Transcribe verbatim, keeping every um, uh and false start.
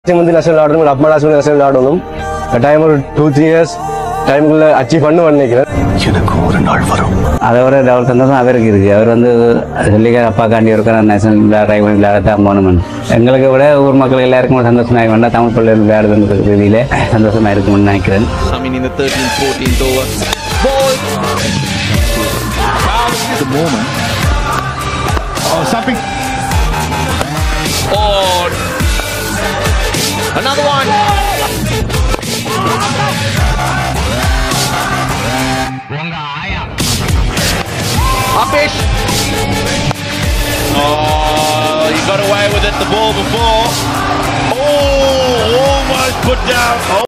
national ஆடணும் அப்பா national ஆடணும் டைம் ஒரு two three years டைம்ல அச்சீவ் பண்ண வந்தேன் எனக்கு ஒரு நாள் வரும் அதோட டெவலப் சந்தோஷம் அவருக்கு இருக்கு அவர் வந்து சொல்லிக்க அப்பா காண்டி இருக்க நேஷனல் விளையாடுற விளையாடத்தான் போகணும் எங்களுக்கு விட ஊர் மக்கள் எல்லாருக்கும் சந்தோஷமாக வேண்டாம் தமிழ் பிள்ளைகள் விளையாடுற ரீதியில சந்தோஷமா இருக்கும்னு நினைக்கிறேன். I mean in the thirteen fourteen over ball the moment oh something oh another one Upish oh he got away with it the ball before oh almost put down oh.